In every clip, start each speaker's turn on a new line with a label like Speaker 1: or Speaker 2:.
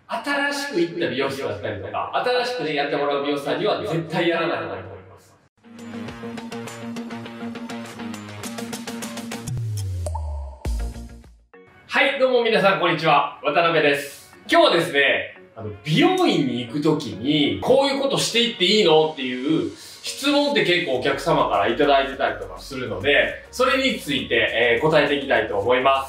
Speaker 1: 新しく行った美容室だったりとか、新しくね、やってもらう美容師さんには絶対やらない方がいいと思います。はい、どうも皆さんこんにちは。渡辺です。今日はですね、美容院に行くときに、こういうことしていっていいのっていう質問って結構お客様からいただいてたりとかするので、それについて、答えていきたいと思います。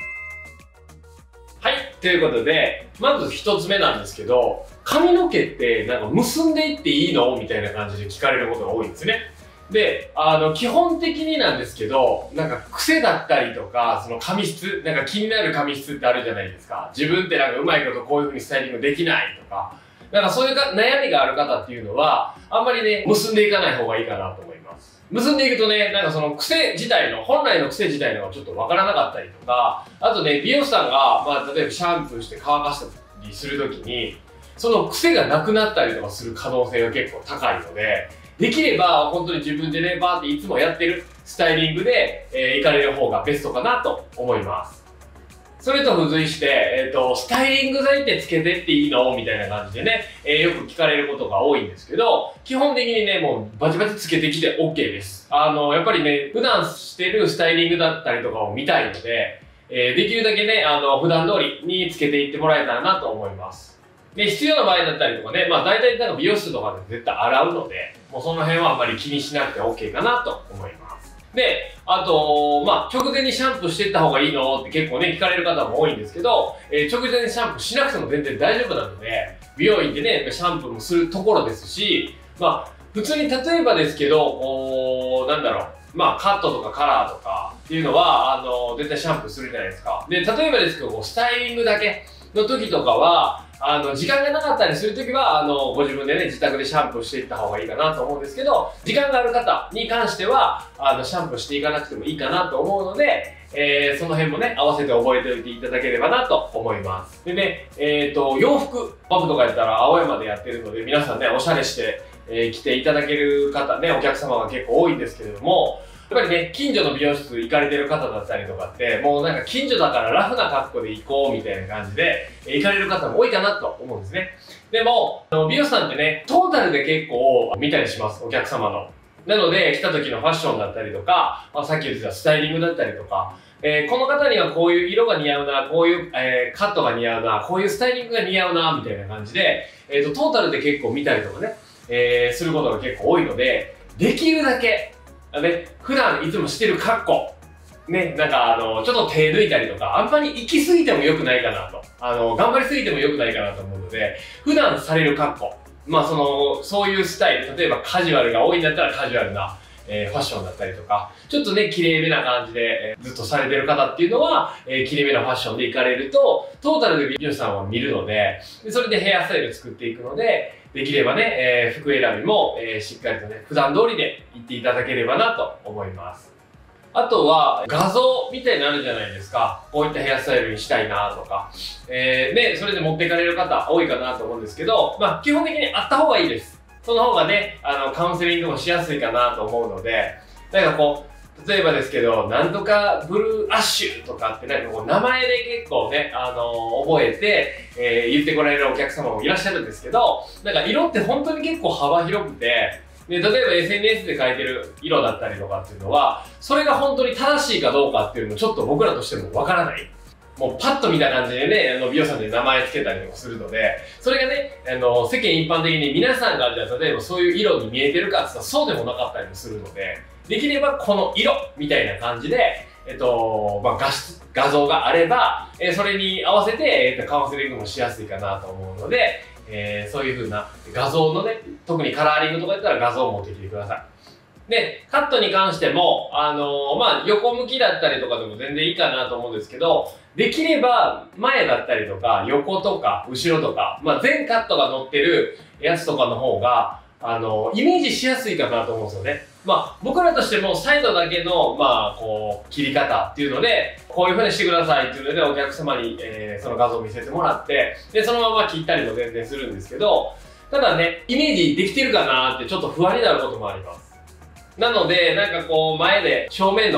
Speaker 1: はい、ということで、まず一つ目なんですけど、髪の毛ってなんか結んでいっていいのみたいな感じで聞かれることが多いんですね。で、基本的になんですけど、なんか癖だったりとか、その髪質、なんか気になる髪質ってあるじゃないですか。自分ってなんかうまいことこういう風にスタイリングできないとか、なんかそういう悩みがある方っていうのは、あんまりね、結んでいかない方がいいかなと思います。結んでいくとね、なんかその癖自体の、本来の癖自体のがちょっとわからなかったりとか、あとね、美容師さんが、例えばシャンプーして乾かしたりするときに、その癖がなくなったりとかする可能性が結構高いので、できれば本当に自分でね、バーっていつもやってるスタイリングで、行かれる方がベストかなと思います。それと付随して、スタイリング剤ってつけてっていいのみたいな感じでね、よく聞かれることが多いんですけど、基本的にね、もうバチバチつけてきて OK です。やっぱりね、普段してるスタイリングだったりとかを見たいので、できるだけね、普段通りにつけていってもらえたらなと思います。で、必要な場合だったりとかね、大体なんか美容室とかで絶対洗うので、もうその辺はあんまり気にしなくて OK かなと思います。で、あと、直前にシャンプーしていった方がいいのって結構ね、聞かれる方も多いんですけど、直前にシャンプーしなくても全然大丈夫なので、美容院でね、シャンプーもするところですし、普通に例えばですけど、なんだろう、カットとかカラーとかっていうのは、絶対シャンプーするじゃないですか。で、例えばですけど、スタイリングだけの時とかは、時間がなかったりするときは、ご自分でね、自宅でシャンプーしていった方がいいかなと思うんですけど、時間がある方に関しては、シャンプーしていかなくてもいいかなと思うので、その辺もね、合わせて覚えておいていただければなと思います。でね、洋服、僕とかやったら青山でやってるので、皆さんね、おしゃれして、着ていただける方ね、お客様が結構多いんですけれども、やっぱりね、近所の美容室行かれてる方だったりとかって、もうなんか近所だからラフな格好で行こうみたいな感じで、行かれる方も多いかなと思うんですね。でも、美容師さんってね、トータルで結構見たりします、お客様の。なので、来た時のファッションだったりとか、さっき言ってたスタイリングだったりとか、この方にはこういう色が似合うな、こういう、カットが似合うな、こういうスタイリングが似合うな、みたいな感じで、トータルで結構見たりとかね、することが結構多いので、できるだけ、普段いつもしてる格好、ね、なんかちょっと手抜いたりとか、あんまり行き過ぎても良くないかなと。頑張りすぎても良くないかなと思うので、普段される格好、そういうスタイル、例えばカジュアルが多いんだったらカジュアルな、ファッションだったりとか、ちょっとね、綺麗めな感じで、ずっとされてる方っていうのは、綺麗めなファッションで行かれると、トータルで美容師さんは見るので、それでヘアスタイル作っていくので、できればね、服選びも、しっかりとね、普段通りで行っていただければなと思います。あとは、画像みたいになるじゃないですか。こういったヘアスタイルにしたいなとか。で、それで持っていかれる方多いかなと思うんですけど、基本的にあった方がいいです。その方がね、カウンセリングもしやすいかなと思うので、なんかこう、例えばですけど、なんとかブルーアッシュとかってなんかこう名前で結構ね、覚えて、言ってこられるお客様もいらっしゃるんですけど、なんか色って本当に結構幅広くて、で、例えば SNS で書いてる色だったりとかっていうのは、それが本当に正しいかどうかっていうのもちょっと僕らとしてもわからない。もうパッと見た感じでね、美容師さんで名前つけたりとかするので、それがね、世間一般的に皆さんがじゃあ例えばそういう色に見えてるかって言ったらそうでもなかったりもするので、できればこの色みたいな感じで、画像があれば、それに合わせて、カウンセリングもしやすいかなと思うので、そういう風な画像のね、特にカラーリングとかやったら画像を持ってきてください。で、カットに関しても、横向きだったりとかでも全然いいかなと思うんですけど、できれば前だったりとか、横とか、後ろとか、全カットが乗ってるやつとかの方が、イメージしやすいかなと思うんですよね。僕らとしてもサイドだけの、切り方っていうので、こういう風にしてくださいっていうので、お客様に、その画像を見せてもらって、で、そのまま切ったりも全然するんですけど、ただね、イメージできてるかなってちょっと不安になることもあります。なので、なんかこう、前で正面の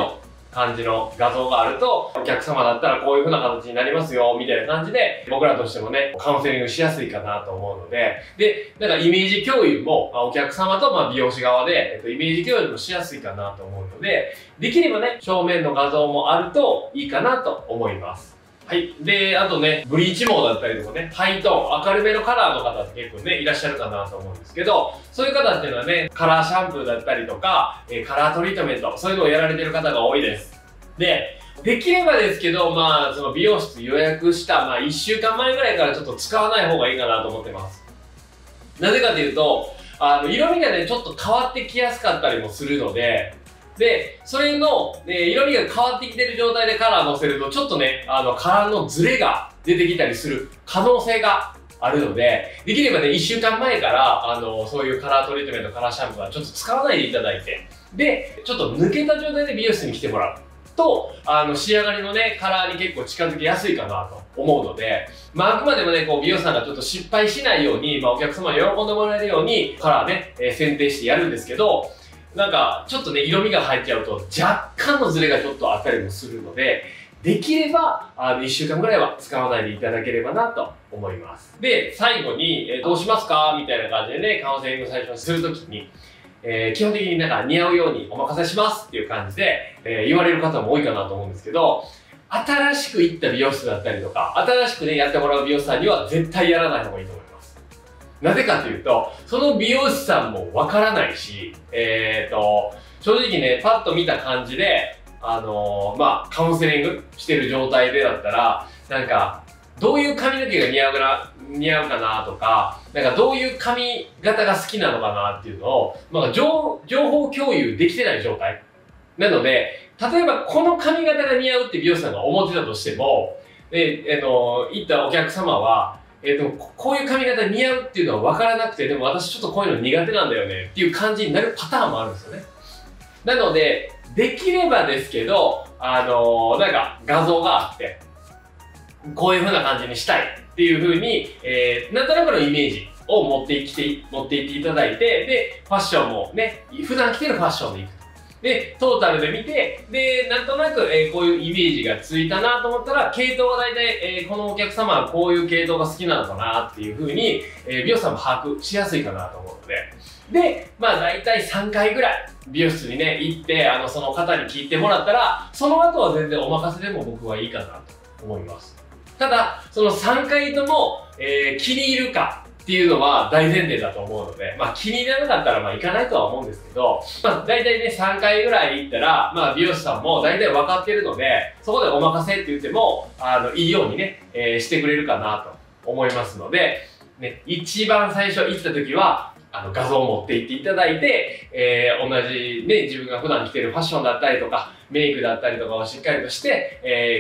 Speaker 1: 感じの画像があると、お客様だったらこういう風な形になりますよ、みたいな感じで、僕らとしてもね、カウンセリングしやすいかなと思うので、で、なんかイメージ共有も、お客様と美容師側で、イメージ共有もしやすいかなと思うので、できればね、正面の画像もあるといいかなと思います。はい。で、あとね、ブリーチ毛だったりとかね、ハイトーン、明るめのカラーの方って結構ね、いらっしゃるかなと思うんですけど、そういう方っていうのはね、カラーシャンプーだったりとか、カラートリートメント、そういうのをやられてる方が多いです。で、できればですけど、その美容室予約した、1週間前ぐらいからちょっと使わない方がいいかなと思ってます。なぜかというと、色味がね、ちょっと変わってきやすかったりもするので、で、それの、色味が変わってきてる状態でカラー乗せると、ちょっとね、カラーのズレが出てきたりする可能性があるので、できればね、1週間前から、そういうカラートリートメント、カラーシャンプーはちょっと使わないでいただいて、で、ちょっと抜けた状態で美容室に来てもらうと、仕上がりのね、カラーに結構近づきやすいかなと思うので、あくまでもね、美容師さんがちょっと失敗しないように、お客様に喜んでもらえるように、カラーね、選定してやるんですけど、なんか、ちょっとね、色味が入っちゃうと、若干のズレがちょっとあったりもするので、できれば、1週間ぐらいは使わないでいただければなと思います。で、最後に、どうしますかみたいな感じでね、カウンセリング最初にするときに、基本的になんか似合うようにお任せしますっていう感じで、言われる方も多いかなと思うんですけど、新しく行った美容室だったりとか、新しくね、やってもらう美容師さんには絶対やらない方がいいと思います。なぜかというと、その美容師さんもわからないし、正直ね、パッと見た感じで、カウンセリングしてる状態でだったら、なんか、どういう髪の毛が似合うかなとか、なんかどういう髪型が好きなのかなっていうのを、情報共有できてない状態。なので、例えばこの髪型が似合うって美容師さんが思ってたとしても、行ったお客様は、こういう髪型似合うっていうのは分からなくて、でも私ちょっとこういうの苦手なんだよねっていう感じになるパターンもあるんですよね。なので、できればですけど、なんか画像があって、こういう風な感じにしたいっていう風に、なんとなくのイメージを持っていっていただいて、で、ファッションもね、普段着てるファッションでいく。で、トータルで見て、で、なんとなく、こういうイメージがついたなと思ったら、系統は大体、このお客様はこういう系統が好きなのかなっていう風に、美容師さんも把握しやすいかなと思うので、で、大体3回ぐらい美容室にね、行って、その方に聞いてもらったら、その後は全然お任せでも僕はいいかなと思います。ただ、その3回とも、気に入るかっていうのは大前提だと思うので、気に入らなかったら行かないとは思うんですけど、大体ね、3回ぐらい行ったら、美容師さんも大体分かってるので、そこでお任せって言っても、いいようにね、してくれるかなと思いますので、ね、一番最初行った時は、画像を持って行っていただいて、同じね、自分が普段着てるファッションだったりとか、メイクだったりとかをしっかりとして、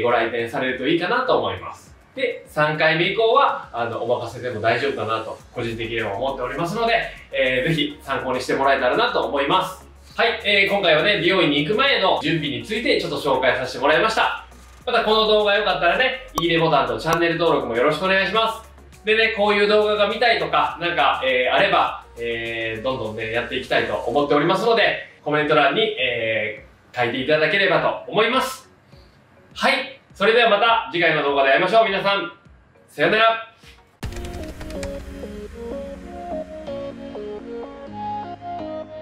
Speaker 1: ご来店されるといいかなと思います。で、3回目以降は、お任せでも大丈夫かなと、個人的には思っておりますので、ぜひ参考にしてもらえたらなと思います。はい、今回はね、美容院に行く前の準備についてちょっと紹介させてもらいました。またこの動画良かったらね、いいねボタンとチャンネル登録もよろしくお願いします。でね、こういう動画が見たいとか、なんか、あれば、どんどんね、やっていきたいと思っておりますので、コメント欄に、書いていただければと思います。はい。それではまた次回の動画で会いましょう。皆さん、さよなら。